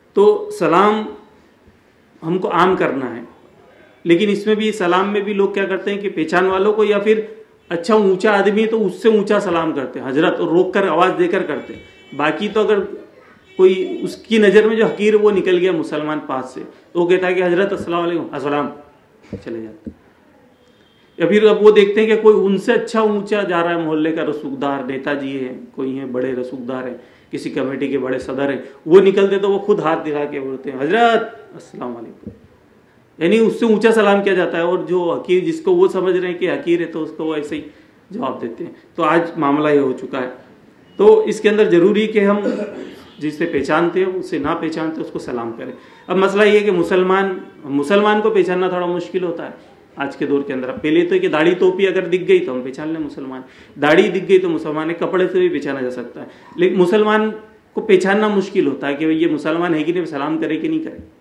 तो सलाम हमको आम करना है, लेकिन इसमें भी सलाम में भी लोग क्या करते हैं कि पहचान वालों को या फिर अच्छा ऊंचा आदमी है तो उससे ऊंचा सलाम करते हैं, हजरत, और रोक कर आवाज देकर करते हैं। बाकी तो अगर कोई उसकी नज़र में जो हकीर वो निकल गया मुसलमान पास से, तो वो कहता है कि हजरत अस्सलाम वालेकुम, अस्सलाम, चले जाते। या फिर अब वो देखते हैं कि कोई उनसे अच्छा ऊंचा जा रहा है, मोहल्ले का रसूखदार, नेताजी है, कोई है बड़े रसूखदार है, किसी कमेटी के बड़े सदर हैं, वो निकलते तो वो खुद हाथ दिखा के बोलते हैं हजरत अस्सलाम वालेकुम, यानी उससे ऊंचा सलाम किया जाता है। और जो हकीर, जिसको वो समझ रहे हैं कि हकीर है, तो उसको वो ऐसे ही जवाब देते हैं। तो आज मामला ये हो चुका है। तो इसके अंदर जरूरी कि हम जिससे पहचानते हैं उससे ना पहचानते उसको सलाम करें। अब मसला ये है कि मुसलमान को पहचानना थोड़ा मुश्किल होता है आज के दौर के अंदर। पहले तो कि दाढ़ी टोपी अगर दिख गई तो हम पहचान लें मुसलमान, दाढ़ी दिख गई तो मुसलमान है, कपड़े से भी पहचाना जा सकता है। लेकिन मुसलमान को पहचानना मुश्किल होता है कि भाई ये मुसलमान है कि नहीं, सलाम करे कि नहीं करे।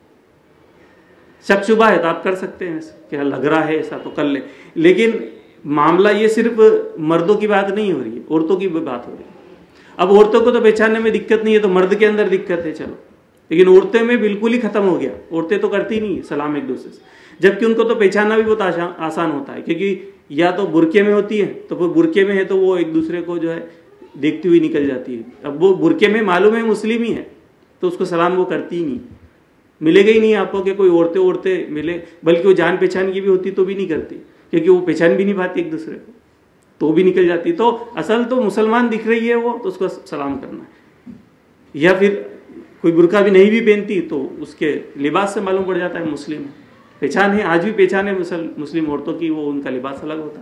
शक शुबा है तो आप कर सकते हैं, क्या लग रहा है ऐसा तो कर ले। लेकिन मामला ये सिर्फ मर्दों की बात नहीं हो रही है, औरतों की भी बात हो रही है। अब औरतों को तो पहचानने में दिक्कत नहीं है, तो मर्द के अंदर दिक्कत है, चलो। लेकिन औरतें में बिल्कुल ही खत्म हो गया, औरतें तो करती नहीं सलाम एक दूसरे से, जबकि उनको तो पहचानना भी बहुत आसान होता है, क्योंकि या तो बुरके में होती है, तो फिर बुरके में है तो वो एक दूसरे को जो है देखती हुई निकल जाती है। अब वो बुरके में मालूम है मुस्लिम ही है, तो उसको सलाम वो करती ही नहीं। मिलेगा ही नहीं आपको कि कोई औरतें मिले, बल्कि वो जान पहचान की भी होती तो भी नहीं करती, क्योंकि वो पहचान भी नहीं पाती एक दूसरे को, तो भी निकल जाती। तो असल तो मुसलमान दिख रही है वो, तो उसको सलाम करना है। या फिर कोई बुरका भी नहीं भी पहनती तो उसके लिबास से मालूम पड़ जाता है मुस्लिम है। पहचान है, आज भी पहचान है मुस्लिम औरतों की, वो उनका लिबास अलग होता है।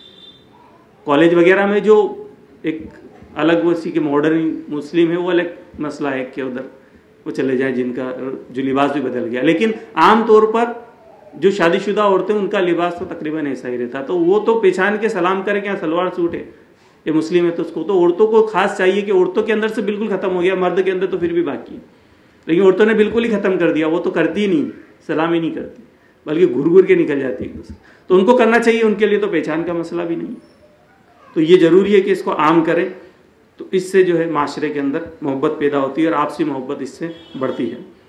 कॉलेज वगैरह में जो एक अलग वो सी के मॉडर्न मुस्लिम है, वो अलग मसला है कि उधर वो चले जाए जिनका जो लिबास भी बदल गया। लेकिन आम तौर पर जो शादीशुदा औरतें, उनका लिबास तो तकरीबन ऐसा ही रहता, तो वो तो पहचान के सलाम करे कि सलवार सूट है, ये मुस्लिम है तो उसको। तो औरतों को खास चाहिए कि औरतों के अंदर से बिल्कुल खत्म हो गया, मर्द के अंदर तो फिर भी बाकी है, लेकिन औरतों ने बिल्कुल ही खत्म कर दिया। वो तो करती ही नहीं, सलाम ही नहीं करती, बल्कि घुर घुर के निकल जाती है एक दूसरे। तो उनको करना चाहिए, उनके लिए तो पहचान का मसला भी नहीं। तो ये जरूरी है कि इसको आम करें, तो इससे जो है माशरे के अंदर मोहब्बत पैदा होती है और आपसी मोहब्बत इससे बढ़ती है।